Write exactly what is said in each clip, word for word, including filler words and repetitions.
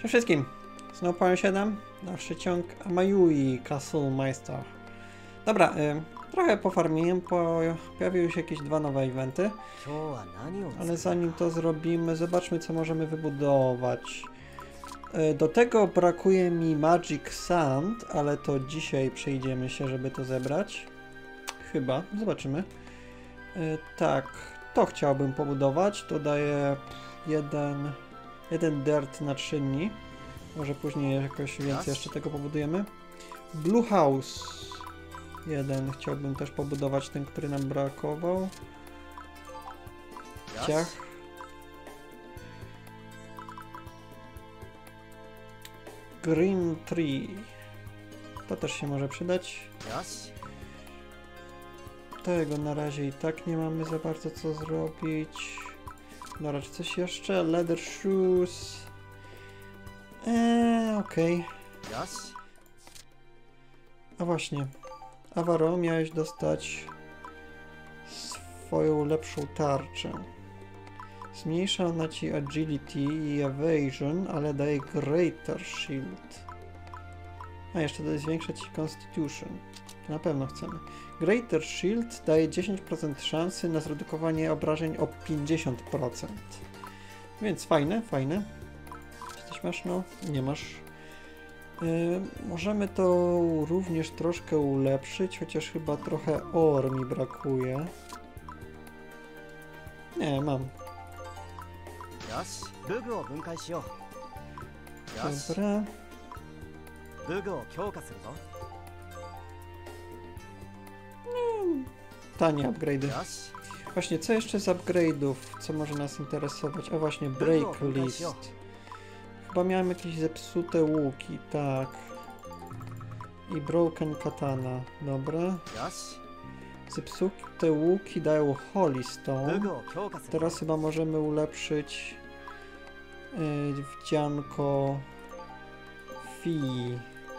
Cześć wszystkim! Znowu Panią siedem, dalszy ciąg Amayui Castle Meister. Dobra, y, trochę pofarmiłem, po, pojawiły się jakieś dwa nowe eventy, ale zanim to zrobimy, zobaczmy co możemy wybudować. Y, do tego brakuje mi Magic Sand, ale to dzisiaj przejdziemy się, żeby to zebrać. Chyba, zobaczymy. Y, tak, to chciałbym pobudować, to daje jeden... Jeden dirt na trzy dni. Może później jakoś więcej jeszcze tego pobudujemy. Blue House. Jeden chciałbym też pobudować, ten, który nam brakował. Ciach. Green Tree. To też się może przydać. Tego na razie i tak nie mamy za bardzo co zrobić. Dobra, czy coś jeszcze? Leather shoes. Eee, okej. Okay. A właśnie. Avaro, miałeś dostać swoją lepszą tarczę. Zmniejsza ona ci agility i evasion, ale daje greater shield. A jeszcze to zwiększa ci constitution. To na pewno chcemy. Greater Shield daje dziesięć procent szansy na zredukowanie obrażeń o pięćdziesiąt procent. Więc fajne, fajne. Czy coś masz? No, nie masz. Yy, możemy to również troszkę ulepszyć, chociaż chyba trochę ore mi brakuje. Nie, mam. Dobra. Tanie upgrade'y. Właśnie, co jeszcze z upgrade'ów? Co może nas interesować? A właśnie, break list. Chyba miałem jakieś zepsute łuki, tak. I broken katana, dobra. Zepsute łuki dają holy stone. Teraz chyba możemy ulepszyć yy, wdzianko Fi.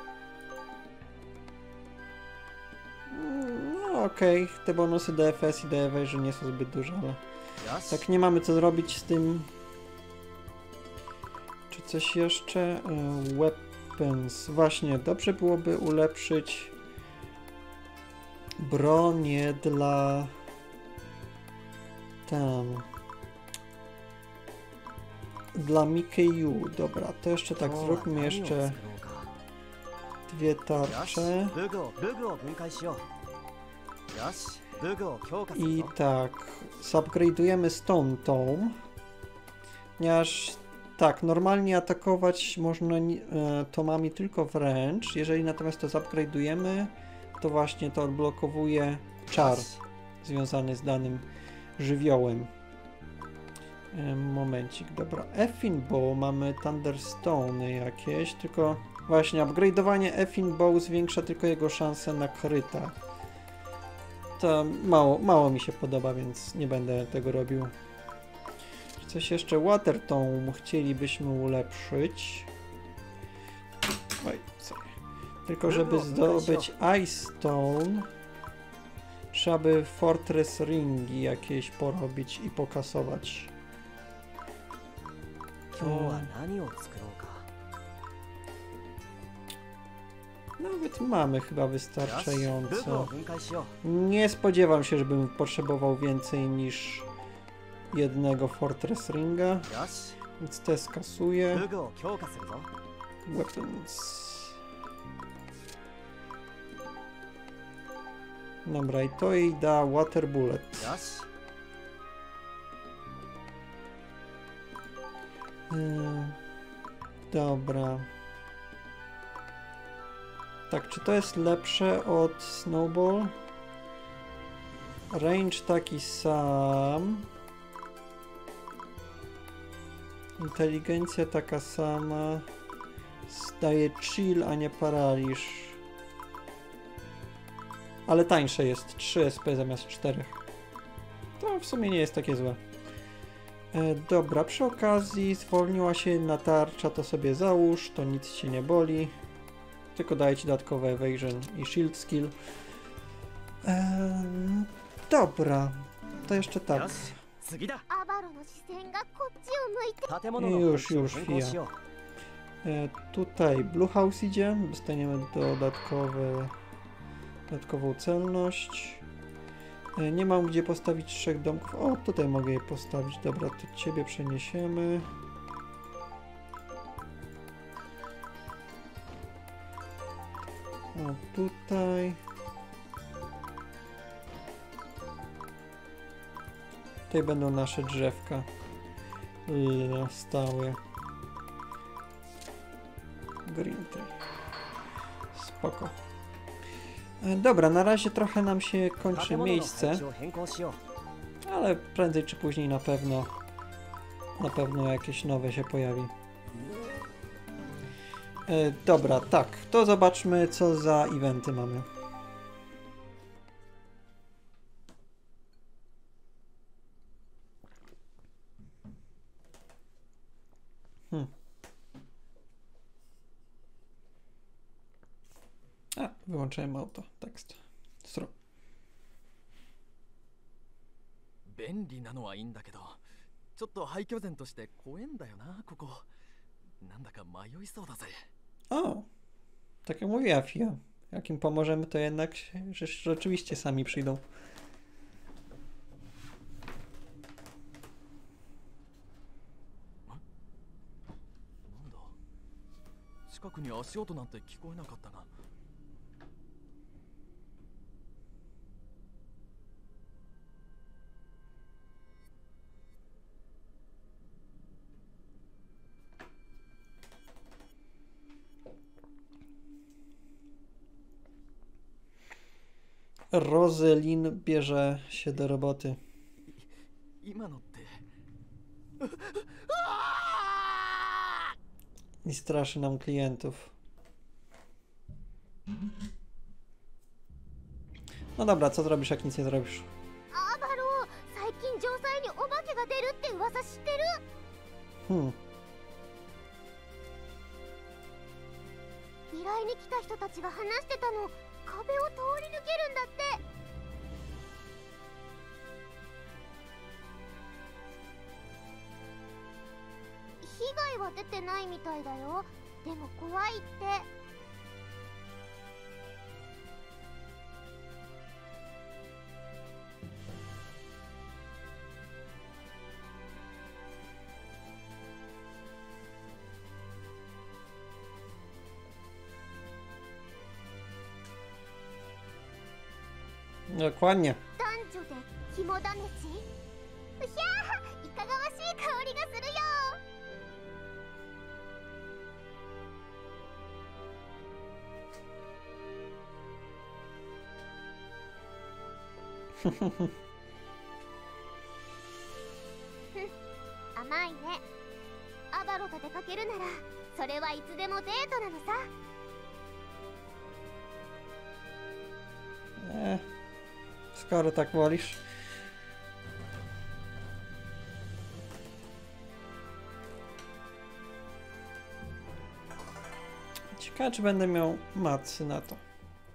Okej, okay. Te bonusy D F S i D Evasion nie są zbyt duże, ale tak nie mamy co zrobić z tym. Czy coś jeszcze? Uh, weapons. Właśnie, dobrze byłoby ulepszyć bronię dla tam dla Mikeyu. Dobra, to jeszcze tak zróbmy jeszcze dwie tarcze. I tak, zupgrade'ujemy Stone Tome, ponieważ tak, normalnie atakować można e, tomami tylko wręcz, jeżeli natomiast to zupgrade'ujemy, to właśnie to odblokowuje czar związany z danym żywiołem. E, momencik, dobra, Effin Bow, mamy Thunderstone jakieś, tylko właśnie upgrade'owanie Effin Bow zwiększa tylko jego szanse na kryta. To mało, mało mi się podoba, więc nie będę tego robił. Coś jeszcze? Water Tome chcielibyśmy ulepszyć. Oj, sorry. Tylko żeby zdobyć Ice Stone, trzeba by Fortress Ringi jakieś porobić i pokasować. Hmm. Nawet mamy chyba wystarczająco. Nie spodziewam się, żebym potrzebował więcej niż jednego Fortress Ringa. Więc te skasuję. Weapons. Dobra, i to jej da Water Bullet. Hmm. Dobra. Tak, czy to jest lepsze od Snowball? Range taki sam. Inteligencja taka sama. Daje chill, a nie paraliż. Ale tańsze jest. trzy S P zamiast czterech. To w sumie nie jest takie złe. E, dobra, przy okazji zwolniła się jedna tarcza, to sobie załóż, to nic ci nie boli. Tylko daje ci dodatkowe evasion i shield skill. Eee, dobra, to jeszcze tak. Już, już, chwila. E, tutaj Blue House idzie, dostaniemy dodatkowe, dodatkową celność. E, nie mam gdzie postawić trzech domków. O, tutaj mogę je postawić. Dobra, to ciebie przeniesiemy. O, tutaj. Tutaj będą nasze drzewka yy, stałe. Green tree. Spoko. E, dobra, na razie trochę nam się kończy miejsce, ale prędzej czy później na pewno na pewno jakieś nowe się pojawi. E, dobra, tak, to zobaczmy, co za eventy mamy. Hmm. A, wyłączyłem auto, tekst. Stro. 便利なのはいいんだけど、ちょっと廃墟前として怖えんだよな、ここ。なんだか迷いそうだぜ。 O, tak jak mówiła Fia. Jak im pomożemy, to jednak że rzeczywiście sami przyjdą. なんだ、近くに足音なんて聞こえなかったが。 Rozelin bierze się do roboty. 今のって I straszy nam klientów. No dobra, co zrobisz, jak nic nie zrobisz? アバロー、最近城塞にお化けが出るって噂知ってる？ Hmm. 依頼に来た人たちが話してたの。壁を通り抜けるんだって。被害は出てないみたいだよ。でも怖いって。 Dokładnie. 男女で肝試し？うひゃー、いかがわしい香りがするよ。甘いね。アバロと出かけるならそれはいつでもデートなのさ。 E, skoro tak wolisz. Ciekawe, czy będę miał macy na to.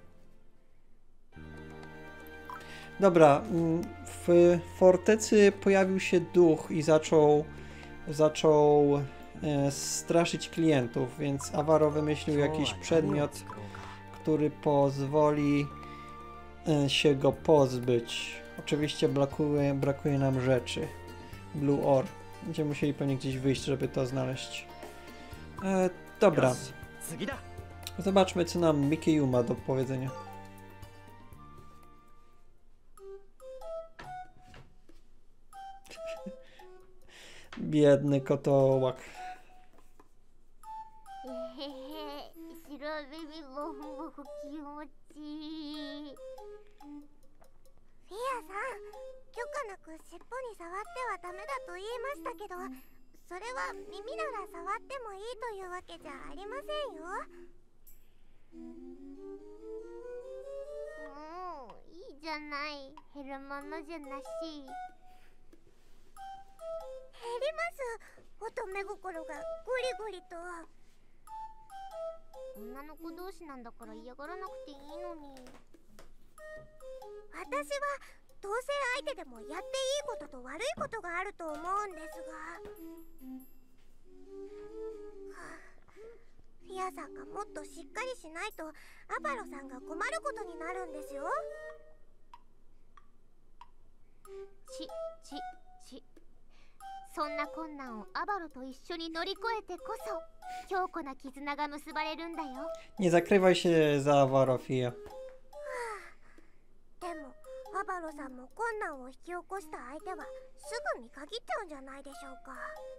Dobra, w fortecy pojawił się duch i zaczął zaczął e, straszyć klientów, więc Avaro wymyślił jakiś przedmiot, który pozwoli e, się go pozbyć. Oczywiście brakuje, brakuje nam rzeczy. Blue Ore. Będziemy musieli pewnie gdzieś wyjść, żeby to znaleźć. E, dobra. Zobaczmy, co nam Mickey ma do powiedzenia. Biedny kotołak. えへへ、白耳もふもふ気持ちいい。フィアさん、許可なく尻尾に触ってはダメだと言いましたけど、それは耳なら触ってもいいというわけじゃありませんよ。もういいじゃない、減るものじゃなし。減ります、乙女心がゴリゴリと。女の子同士なんだから嫌がらなくていいのに。私は同性相手でもやっていいことと悪いことがあると思うんですが、はあ、 アさんがもっとしっかりしないとアバロさんが困ることになるんですよ。 ちちちそんな困難をアバロと一緒に乗り越えてこそ強固な絆が結ばれるんだよ。 Nie zakrywaj się za Avaro, Fia. でもアバロさんも困難を引き起こした相手はすぐ見限っちゃうんじゃないでしょうか。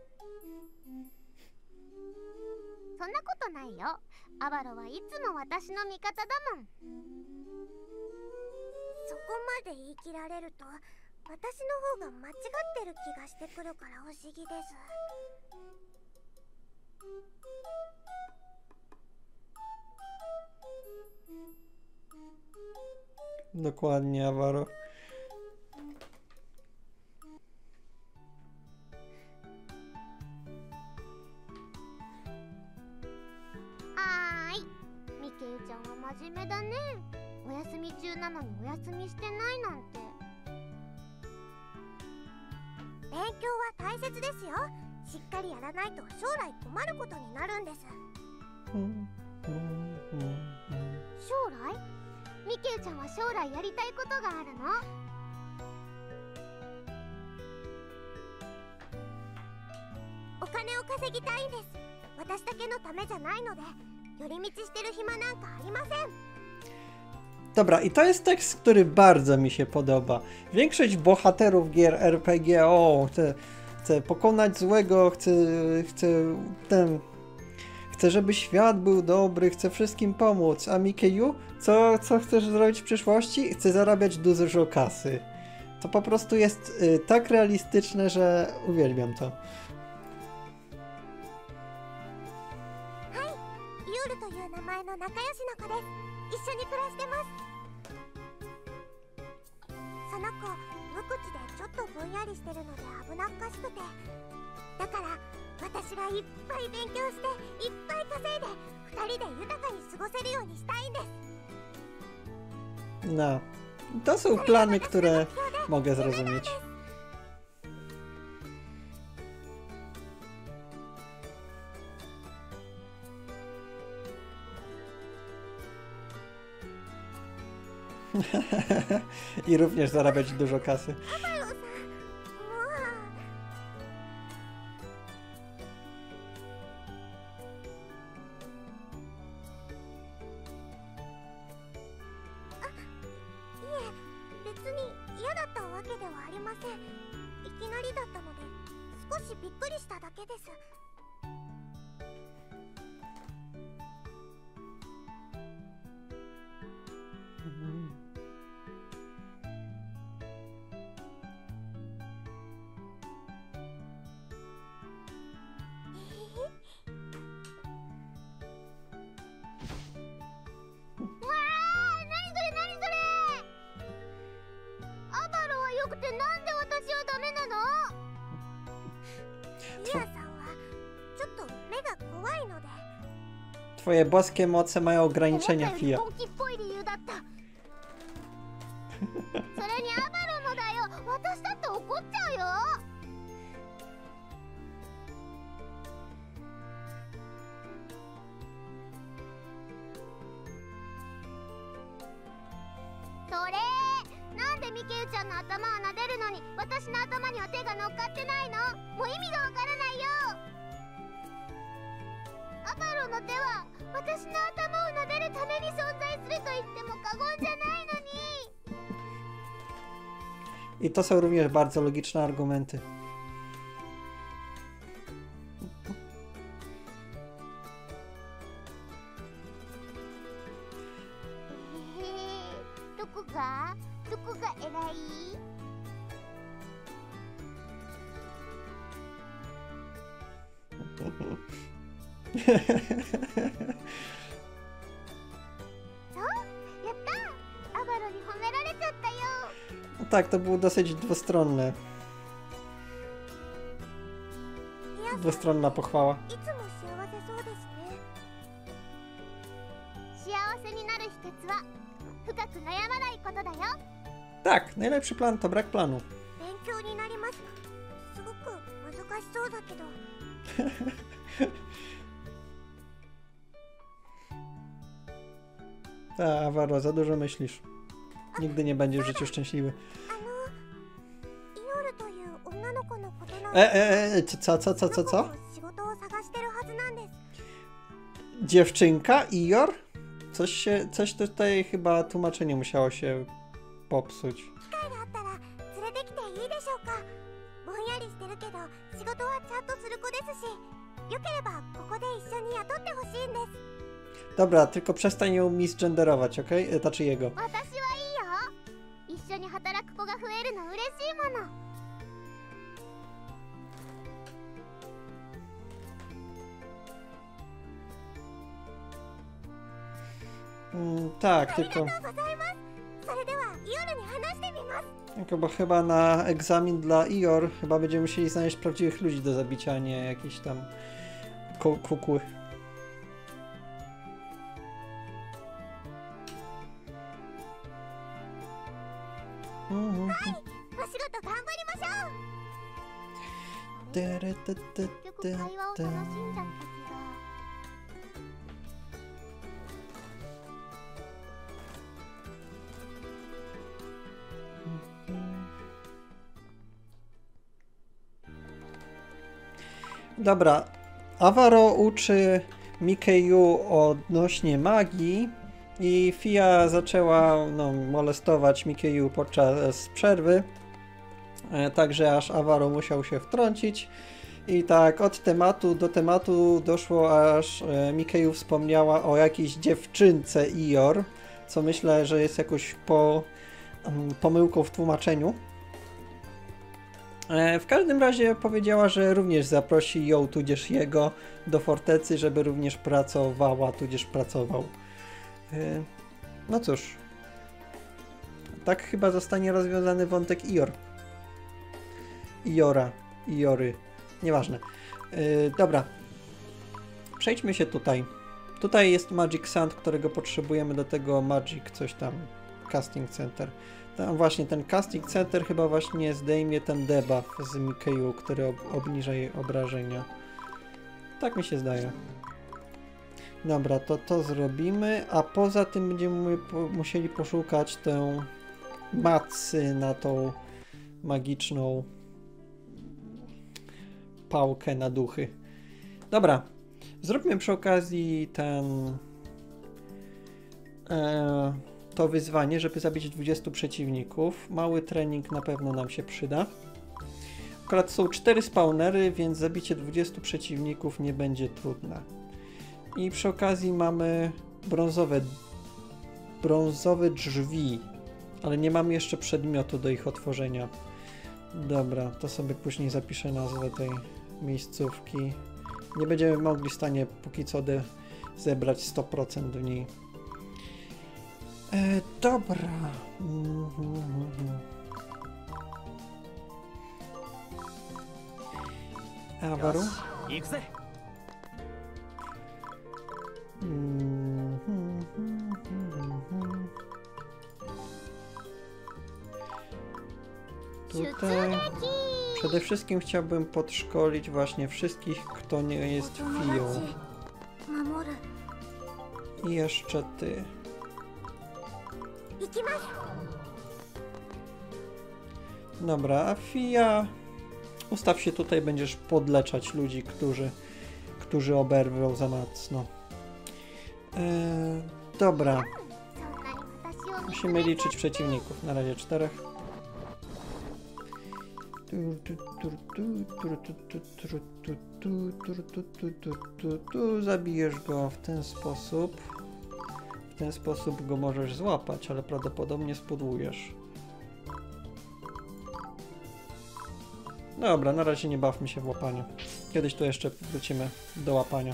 そんなことないよ。アバロはいつも私の味方だもん。 そこまで言い切られると私の方が間違ってる気がしてくるから不思議です。 Dokładnie, Avaro. はーい、ミケルちゃんは真面目だね。お休み中なのにお休みしてないなんて。 勉強は大切ですよ。しっかりやらないと将来困ることになるんです。 将来？ミケルちゃんは将来やりたいことがあるの？ お金を稼ぎたいんです。私だけのためじゃないので寄り道してる暇なんかありません。 Dobra, i to jest tekst, który bardzo mi się podoba. Większość bohaterów gier R P G, o, chcę, chcę pokonać złego, chcę, chcę, ten, chcę, żeby świat był dobry, chcę wszystkim pomóc. A Mikeju, co, co chcesz zrobić w przyszłości? Chcę zarabiać dużo kasy. To po prostu jest y, tak realistyczne, że uwielbiam to. ユールという名前の仲良しの子です。一緒に暮らしてます。その子無口でちょっとぼんやりしてるので危なっかしくて、だから私がいっぱい勉強していっぱい稼いでふたりで豊かに過ごせるようにしたいんです。 No, to są plany, które mogę zrozumieć. I również zarabiać dużo kasy. アバロさん、もう。あ、いえ、別に嫌だったわけではありません。いきなりだったので少しびっくりしただけです。 Twoje boskie moce mają ograniczenia, Fia. それにアバロもだよ。私だって怒っちゃうよ。それなんでミケルちゃんの頭は撫でるのに私の頭には手が乗っかってないの？もう意味がわからないよ。アバロの手は私の頭を撫でるために存在すると言っても過言じゃないのに。 I to są również bardzo logiczne argumenty. どこがどこが偉い？ Tak, to było dosyć dwustronne. Dwustronna pochwała. Tak, najlepszy plan to brak planu. Ta, Avaro, za dużo myślisz. Nigdy nie będziesz w życiu szczęśliwy. あのイオルという女の子のことなん E, e, e, co, co, co, co, co? 仕事を探してるはずなんです。 Dziewczynka? Ior? Coś się, coś tutaj chyba tłumaczenie musiało się popsuć. 機会があったら連れてきていいでしょうか。ぼんやりしてるけど仕事はちゃんとする子ですし、よければここで一緒に雇ってほしいんです。 Dobra, tylko przestań ją misgenderować, okej? Okay? Znaczy jego. 私はいいよ。一緒に働く子が増えるの嬉しいもの。 Mm, tak, ありがと tylko, うございます。それではイオルに話してみます。 tylko, bo chyba na egzamin dla Ior chyba będziemy musieli znaleźć prawdziwych ludzi do zabicia, a nie jakieś tam ku kukły. Mhm. お仕事頑張りましょう。 Tyry-ty-ty-ty-ty. 結局会話を楽しんじゃった気が。 Dobra, Avaro uczy Mikeju odnośnie magii i Fia zaczęła no, molestować Mikeju podczas przerwy, e, także aż Avaro musiał się wtrącić i tak od tematu do tematu doszło, aż e, Mikeju wspomniała o jakiejś dziewczynce Ior, co myślę, że jest jakąś po, um, pomyłką w tłumaczeniu. W każdym razie powiedziała, że również zaprosi ją, tudzież jego, do fortecy, żeby również pracowała, tudzież pracował. No cóż. Tak chyba zostanie rozwiązany wątek Ior. Iora. Iory. Nieważne. Dobra. Przejdźmy się tutaj. Tutaj jest Magic Sand, którego potrzebujemy do tego Magic coś tam. Casting Center. Tam właśnie ten Casting Center chyba właśnie zdejmie ten debuff z Mikeju, który ob obniża jej obrażenia. Tak mi się zdaje. Dobra, to to zrobimy, a poza tym będziemy po musieli poszukać tę macy na tą magiczną pałkę na duchy. Dobra, zróbmy przy okazji ten e, to wyzwanie, żeby zabić dwudziestu przeciwników. Mały trening na pewno nam się przyda. Akurat są cztery spawnery, więc zabicie dwudziestu przeciwników nie będzie trudne. I przy okazji mamy brązowe brązowe drzwi, ale nie mamy jeszcze przedmiotu do ich otworzenia. Dobra, to sobie później zapiszę nazwę tej miejscówki. Nie będziemy mogli w stanie póki co de zebrać sto procent w niej. E, dobra. Mm -hmm. Avaro? Mm -hmm. Tutaj przede wszystkim chciałbym podszkolić właśnie wszystkich, kto nie jest Fią. I jeszcze ty. Dobra, a Fia, ustaw się tutaj, będziesz podleczać ludzi, którzy, którzy oberwą za mocno. Eee, dobra. Musimy liczyć przeciwników. Na razie czterech. Zabijesz go w ten sposób. W ten sposób go możesz złapać, ale prawdopodobnie spudłujesz. Dobra, na razie nie bawmy się w łapanie. Kiedyś tu jeszcze wrócimy do łapania.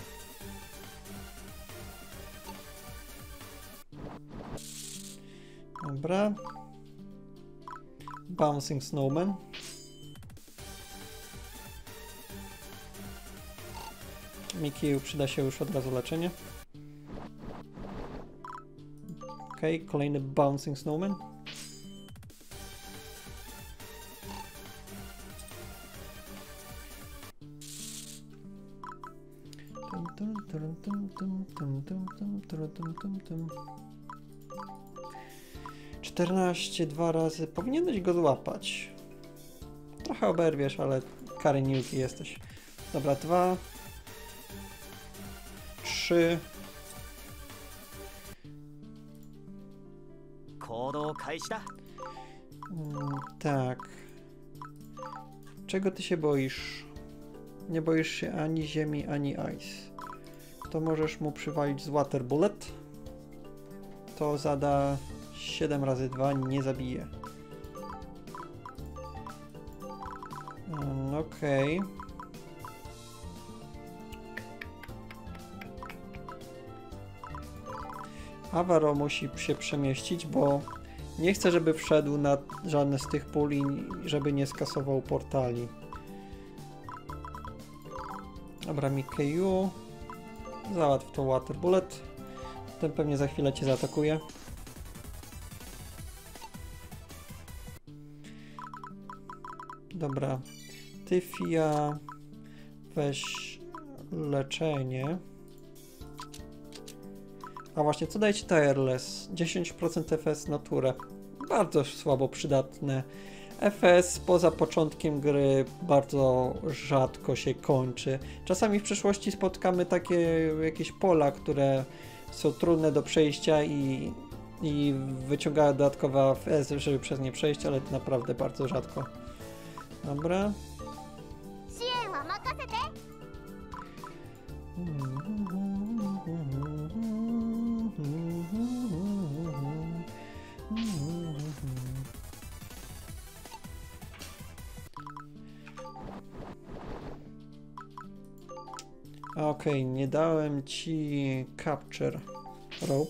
Dobra. Bouncing Snowman. Miki, przyda się już od razu leczenie. Okej, okay, kolejny Bouncing Snowman. czternaście dwa razy. Powinieneś go złapać. Trochę oberwiesz, ale kary niuki jesteś. Dobra, dwa. Trzy. Mm, tak. Czego ty się boisz? Nie boisz się ani ziemi, ani ice. To możesz mu przywalić z water bullet. To zada siedem razy dwa, nie zabije. Mm, Okej. Okay. Avaro musi się przemieścić, bo nie chcę, żeby wszedł na żadne z tych pól i żeby nie skasował portali. Dobra, Mikeju. Załatw to water bullet. Ten pewnie za chwilę cię zaatakuje. Dobra. Ty, Fia, weź leczenie. A właśnie, co daje ci Tireless? dziesięć procent F S naturę. Bardzo słabo przydatne. F S poza początkiem gry bardzo rzadko się kończy. Czasami w przyszłości spotkamy takie jakieś pola, które są trudne do przejścia i, i wyciągają dodatkowe F S, żeby przez nie przejść, ale naprawdę bardzo rzadko. Dobra. Okej, okay, nie dałem ci capture rope.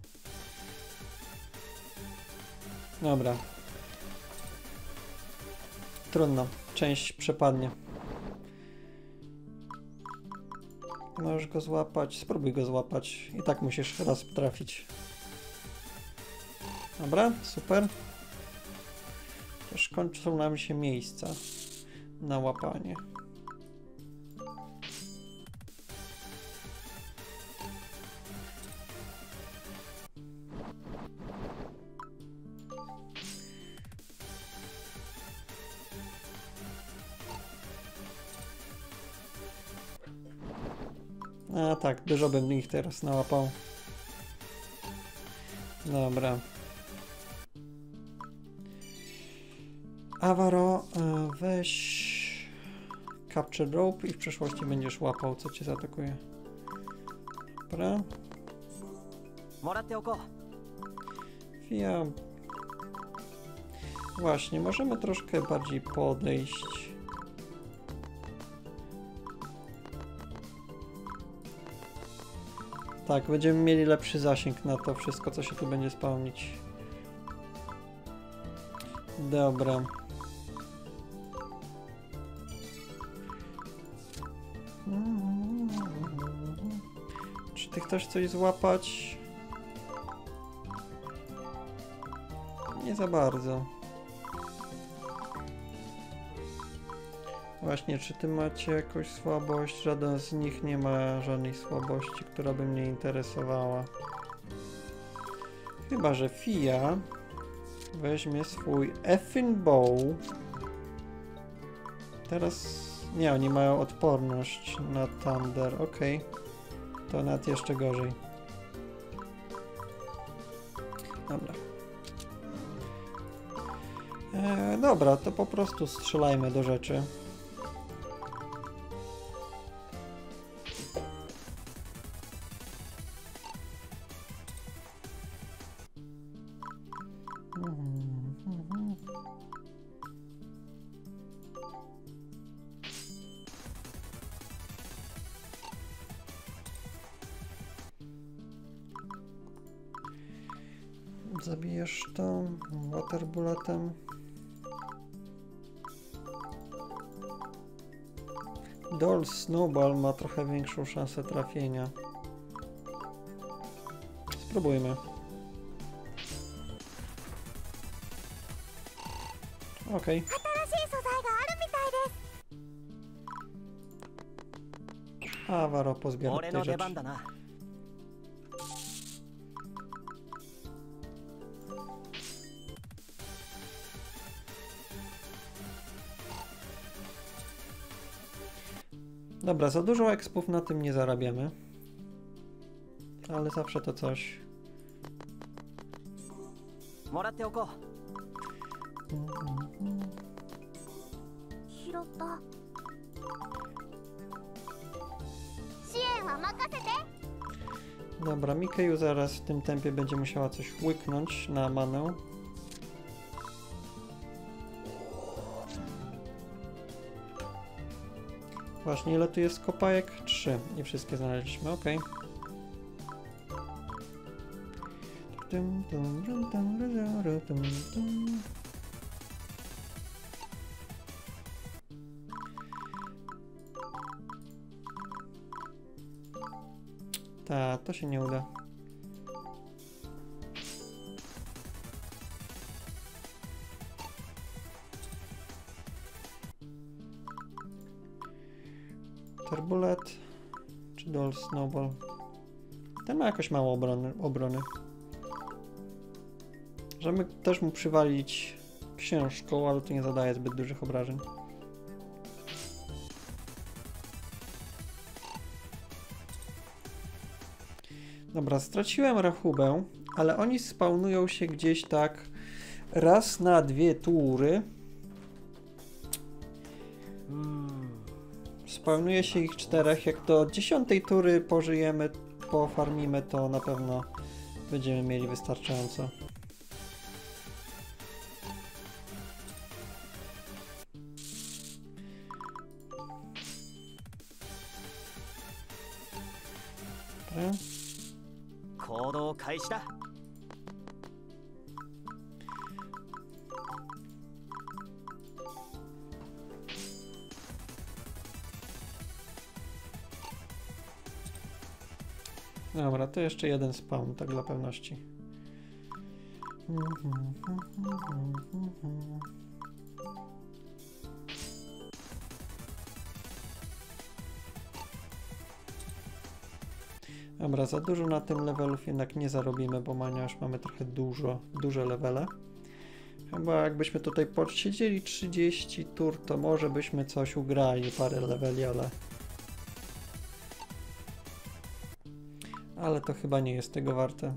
Dobra. Trudno, część przepadnie. Możesz go złapać, spróbuj go złapać. I tak musisz raz trafić. Dobra, super. Też kończą nam się miejsca na łapanie. A tak, dużo bym ich teraz nałapał. Dobra. Avaro, weź capture rope i w przyszłości będziesz łapał, co cię zaatakuje. Dobra. Fia. Właśnie, możemy troszkę bardziej podejść. Tak, będziemy mieli lepszy zasięg na to wszystko, co się tu będzie spełnić. Dobra. Czy ty chcesz coś złapać? Nie za bardzo. Właśnie, czy ty macie jakąś słabość? Żaden z nich nie ma żadnej słabości, która by mnie interesowała. Chyba że Fia weźmie swój effing bow. Teraz... Nie, oni mają odporność na Thunder. Okej. Okay. To nawet jeszcze gorzej. Dobra. Eee, dobra, to po prostu strzelajmy do rzeczy. Zabijesz to water bulletem. Doll Snowball ma trochę większą szansę trafienia. Spróbujmy. Okej. Okay. Avaro pozbiera tej rzeczy. Dobra, za dużo expów na tym nie zarabiamy. Ale zawsze to coś. もらっておこう。 拾った。支援は任せて。 Dobra, Mikeju zaraz w tym tempie będzie musiała coś łyknąć na manę. Właśnie, ile tu jest kopajek? Trzy. I wszystkie znaleźliśmy, ok. Ta, to się nie uda. Turbulet czy Doll Snowball? Ten ma jakoś mało obrony. obrony. Możemy też mu przywalić książką, ale to nie zadaje zbyt dużych obrażeń. Dobra, straciłem rachubę, ale oni spawnują się gdzieś tak raz na dwie tury. Spawnuje się ich czterech. Jak do dziesiątej tury pożyjemy, pofarmimy, to na pewno będziemy mieli wystarczająco. Dobra. 行動開始だ。 Dobra, to jeszcze jeden spawn, tak dla pewności. Dobra, za dużo na tym levelów jednak nie zarobimy, bo Mania już mamy trochę dużo, duże levele. Chyba jakbyśmy tutaj posiedzieli trzydzieści tur, to może byśmy coś ugrali, parę leveli, ale... Ale to chyba nie jest tego warte.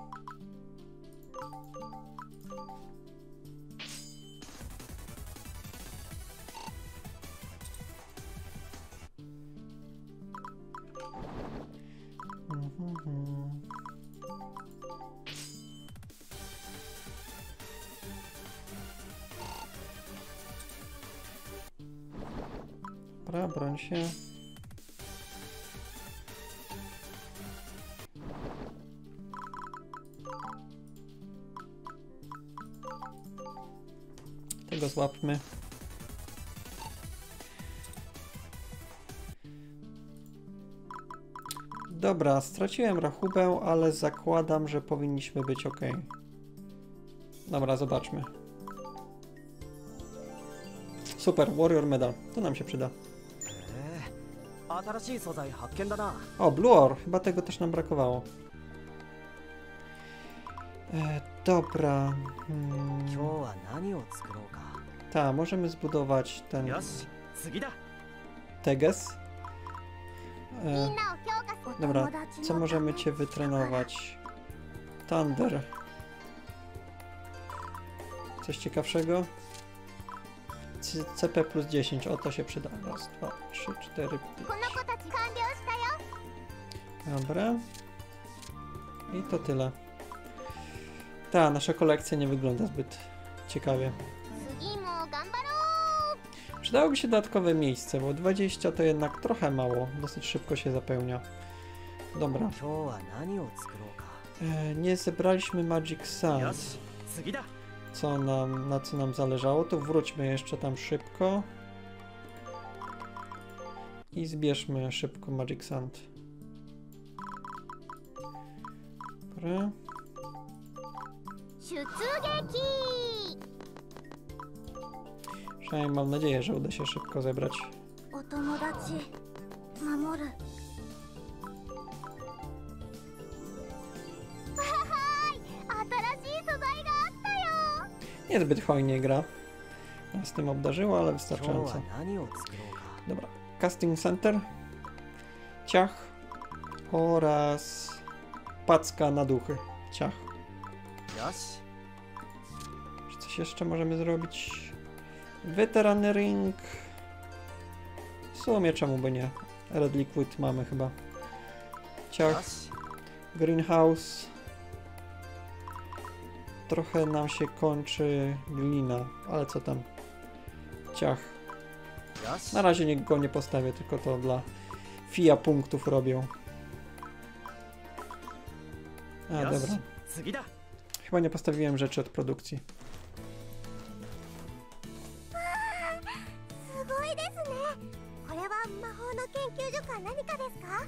Dobra, broń się. Tego złapmy. Dobra, straciłem rachubę, ale zakładam, że powinniśmy być ok. Dobra, zobaczmy. Super, Warrior Medal. To nam się przyda. 新しい素材発見だな。 O, Blue Ore. Chyba tego też nam brakowało. E, dobra. Hmm. 今日は何を作ろうか。 Ta, możemy zbudować ten よし、次だ。 Teges. みん E, なを強化する。 dobra, co możemy cię wytrenować? Thunder. Coś ciekawszego? C- CP plus dziesięć, o to się przyda. Raz, dwa, trzy, cztery, こ pięć. の子たち完了したよ。 Dobra. I to tyle. Ta, nasza kolekcja nie wygląda zbyt ciekawie. 次も頑張ろう。 Przydałoby się dodatkowe miejsce, bo dwadzieścia to jednak trochę mało. Dosyć szybko się zapełnia. Dobra. 今日は何を作ろうか。 E, nie zebraliśmy Magic よ Sand. し、次だ。 Co nam, na co nam zależało, to wróćmy jeszcze tam szybko. I zbierzmy szybko Magic Sand. Dobra. 出撃。 Przynajmniej mam nadzieję, że uda się szybko zebrać. お友達守る。わーい、新しい素材があったよ。 Niezbyt hojnie gra. Nas tym obdarzyło, ale 今日 wystarczająco. は何を作ろうか。 Dobra. Casting Center. ciach oraz packa na duchy, ciach. よし Czy coś jeszcze możemy zrobić? Weterany ring. W sumie czemu by nie? Red liquid mamy chyba. よ Ciach, し greenhouse. Trochę nam się kończy glina, ale co tam? Ciach. よし Na razie niech go nie postawię, tylko to dla fia punktów robią. A, よ dobra. し次だ Chyba nie postawiłem rzeczy od produkcji. すごいですね。これは魔法の研究所か何かですか？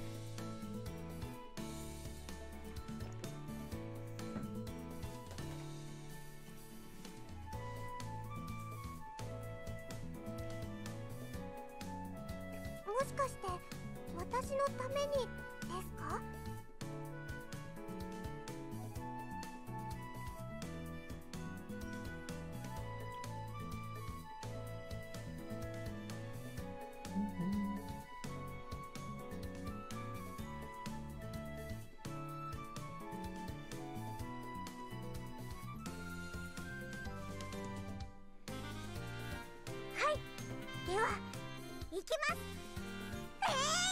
もしかして私のためにですか？では行きます。え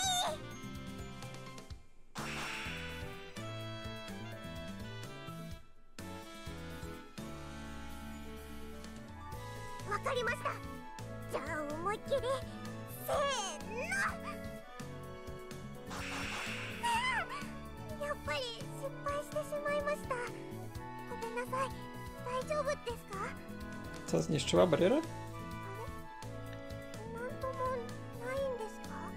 い、わかりました。じゃあ思いっきりせーの。あーやっぱり失敗してしまいました。ごめんなさい。大丈夫ですか？ Co, zniszczyła barierę? なんともないんですか？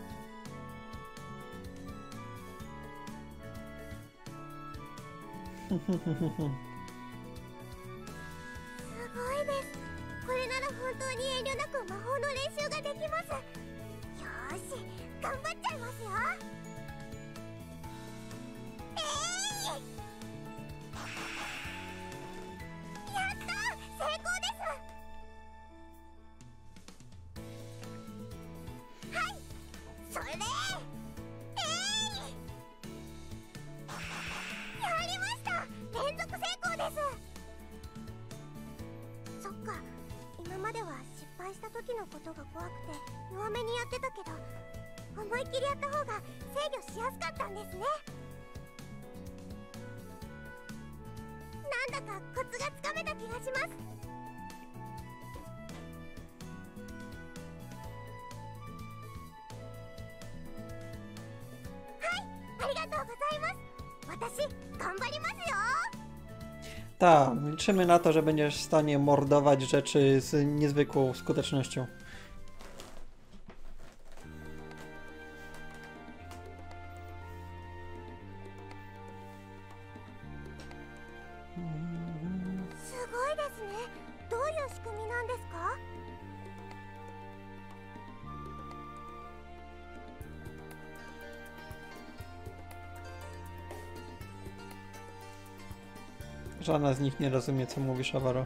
すごいです。これなら本当に遠慮なく魔法の練習ができます。よーし、頑張っちゃいますよ。えい！やった！成功です。はいそれでえい！やりました！連続成功です。そっか、今までは失敗した時のことが怖くて弱めにやってたけど、思いっきりやった方が制御しやすかったんですね。なんだかコツがつかめた気がします。ありがとうございます。私、頑張りますよ。 Tak, liczymy na to, że będziesz w stanie mordować rzeczy z niezwykłą skutecznością. Mm-hmm. すごいですね。どういう仕組みなんですか？ Żadna z nich nie rozumie, co mówisz, Avaro.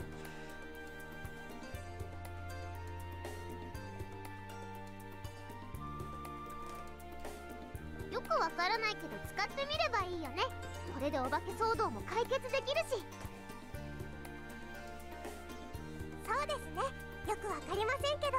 よくわからないけど使ってみればいいよね。これでお化け騒動も解決できるし。 そうですね。よくわかりませんけど。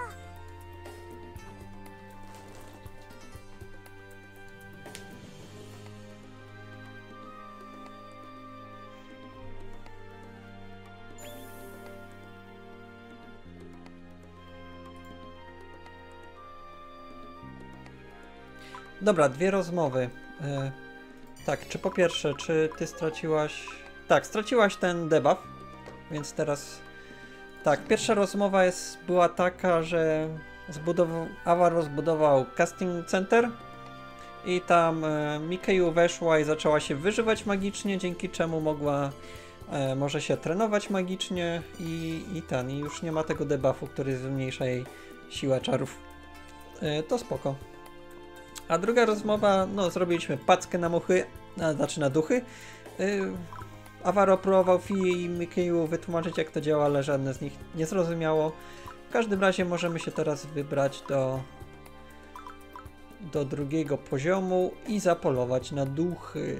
Dobra, dwie rozmowy. E, tak, czy po pierwsze, czy ty straciłaś... Tak, straciłaś ten debuff, więc teraz... Tak, pierwsza rozmowa jest, była taka, że zbudował, Avaro zbudował casting center i tam e, Mikeyu weszła i zaczęła się wyżywać magicznie, dzięki czemu mogła e, może się trenować magicznie i, i ten, i już nie ma tego debuffu, który zmniejsza jej siłę czarów. E, to spoko. A druga rozmowa, no zrobiliśmy packę na muchy, na, znaczy na duchy. Yy, Avaro próbował Fii i Mikeyu wytłumaczyć, jak to działa, ale żadne z nich nie zrozumiało. W każdym razie możemy się teraz wybrać do do drugiego poziomu i zapolować na duchy.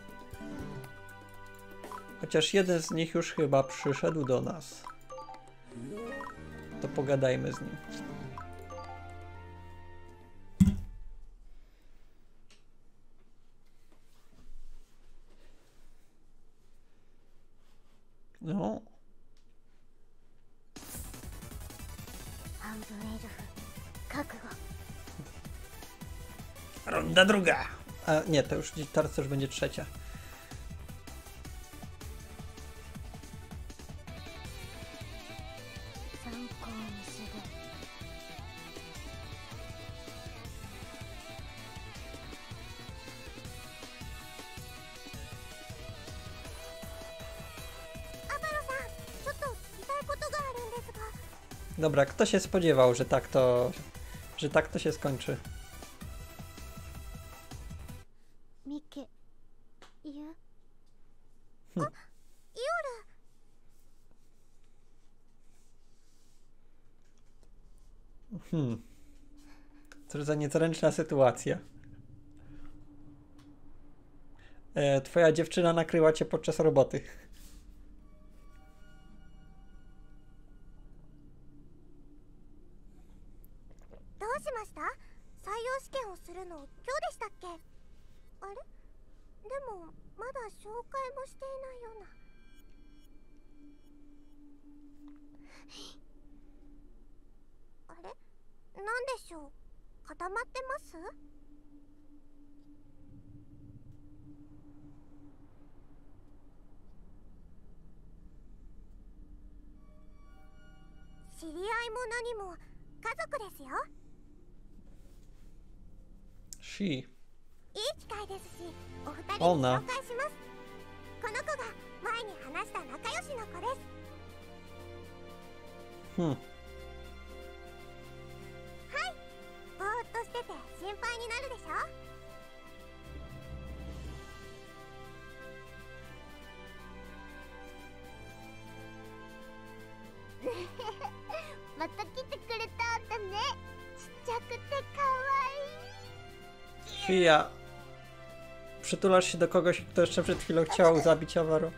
Chociaż jeden z nich już chyba przyszedł do nas. To pogadajmy z nim. No. 半分エルフ覚悟 Runda druga. A nie, to już teraz to już będzie trzecia. 参考にする アバロさん、ちょっと聞きたいことがあるんですが。 Dobra, kto się spodziewał, że tak to, że tak to się skończy? ミケ、ユ、 Hm. あ、イオル。 Hmm. Cóż za niezręczna sytuacja. E, twoja dziewczyna nakryła cię podczas roboty. どうしました？採用試験をするの今日でしたっけ？あれ？でもまだ紹介もしていないような。あれ？なんでしょう？固まってます？知り合いも何も家族ですよ。 She. いい機会ですし、お二人に紹介します。この子が前に話した仲良しの子です。 Hmm. はい。ぼーっとしてて心配になるでしょ。 また来てくれたんだね。ちっちゃくて可愛い。 Fia. Przytulasz się do kogoś, kto jeszcze przed chwilą chciał zabić Avaro.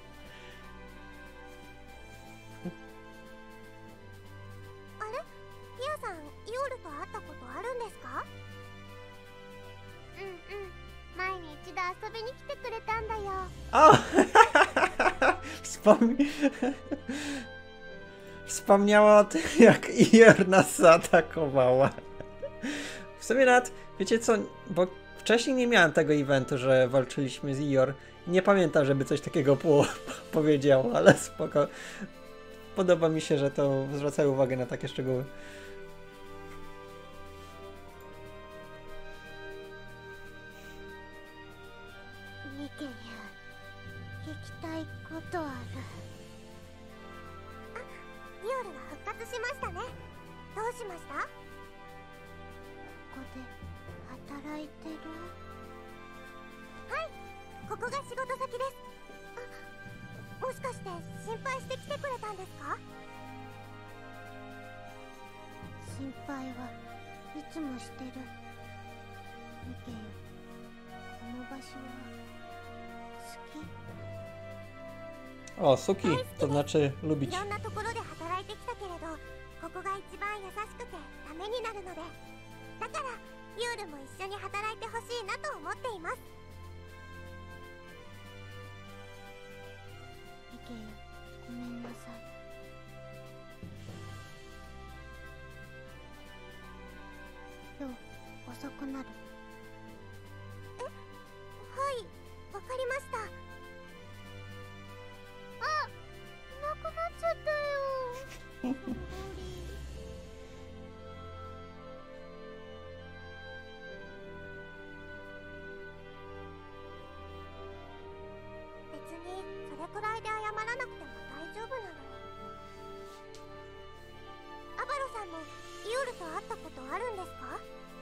あれ？ピアさん、イオルと会ったことあるんですか？うんうん。前に一度遊びに来てくれたんだよ。 O! Wspomni... Wspomniała o tym, jak Ior nas zaatakowała. W sumie nawet, wiecie co, bo wcześniej nie miałem tego eventu, że walczyliśmy z Ior. Nie pamiętam, żeby coś takiego było powiedziało, ale spoko. Podoba mi się, że to zwracają uwagę na takie szczegóły. ミケユ、聞きたいことある。あ、イオルが復活しましたね。どうしました？ここで働いてる？はい、ここが仕事先です。あ、もしかして心配して来てくれたんですか？心配はいつもしてる。ミケユ、この場所は O, Suki, to znaczy い lubić. ろんなところで働いてきたけれど、ここが一番優しくてためになるので、だからユールも一緒に働いてほしいなと思っています。ミケユ、ごめんなさい。今日遅くなる。え、はい、わかりました。 なくなっちゃったよ。別にそれくらいで謝らなくても大丈夫なのに。アバロさんもイオルと会ったことあるんですか？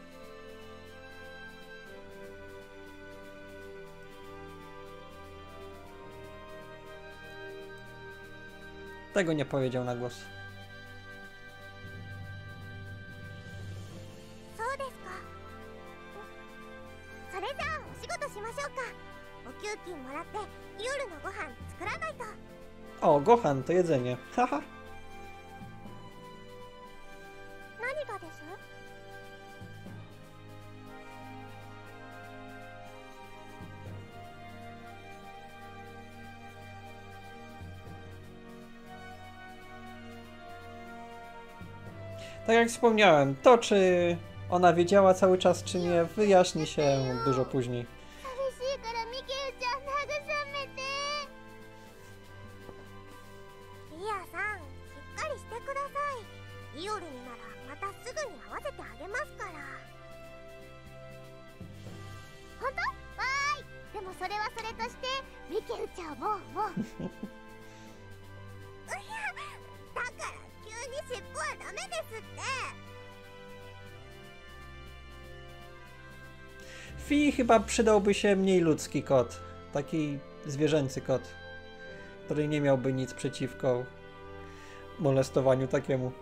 Tego nie powiedział na głos. そうですか。 しょうか。お給金もらって夜のご飯作らないと。 O, Gohan, to jedzenie. Haha. 何がです？ Tak jak wspomniałem, to czy ona wiedziała cały czas, czy nie, wyjaśni się dużo później. 寂しいからミケルちゃん慰めて。リアさん、しっかりしてください。イオルにならまたすぐに会わせてあげますから。 本当？わーい。でもそれはそれとしてミケルちゃんももうだから急に尻尾はダメですって。 Fi chyba przydałby się mniej ludzki kot. Taki zwierzęcy kot, który nie miałby nic przeciwko molestowaniu takiemu.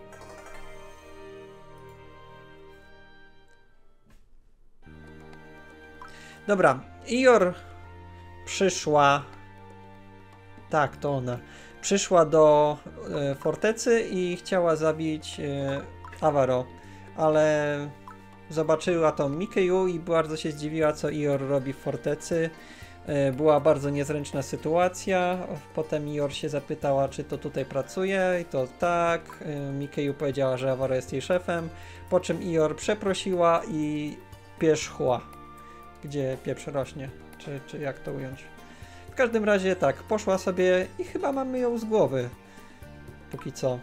Dobra, Ior przyszła. Tak, to ona. Przyszła do e, fortecy i chciała zabić e, Avaro, ale zobaczyła tą Mikeju i bardzo się zdziwiła, co Ior robi w fortecy. E, była bardzo niezręczna sytuacja. Potem Ior się zapytała, czy to tutaj pracuje, i to tak. E, Mikeju powiedziała, że Avaro jest jej szefem, po czym Ior przeprosiła i pierzchła, gdzie pieprz rośnie, czy, czy jak to ująć. W każdym razie tak, poszła sobie i chyba mamy ją z głowy. Póki co.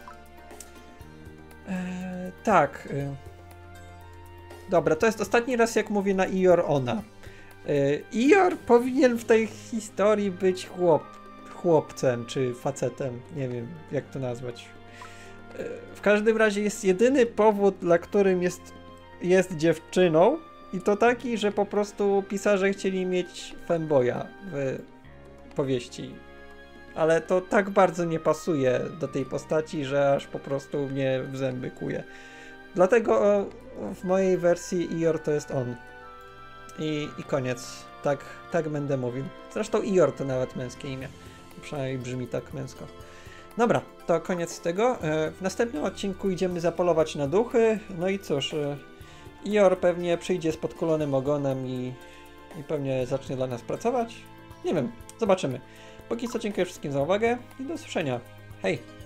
Eee, tak. E, dobra, to jest ostatni raz, jak mówi na Ior ona. E, Ior powinien w tej historii być chłop, chłopcem czy facetem. Nie wiem, jak to nazwać. E, w każdym razie jest jedyny powód, dla którym jest, jest dziewczyną. I to taki, że po prostu pisarze chcieli mieć femboya w powieści. Ale to tak bardzo nie pasuje do tej postaci, że aż po prostu mnie w zęby kuje. Dlatego o, w mojej wersji Ior to jest on. I, i koniec. Tak, tak będę mówił. Zresztą Ior to nawet męskie imię. Przynajmniej brzmi tak męsko. Dobra, to koniec tego. W następnym odcinku idziemy zapolować na duchy. No i cóż, Ior pewnie przyjdzie z podkulonym ogonem i, i pewnie zacznie dla nas pracować. Nie wiem, zobaczymy. Póki co dziękuję wszystkim za uwagę i do usłyszenia. Hej!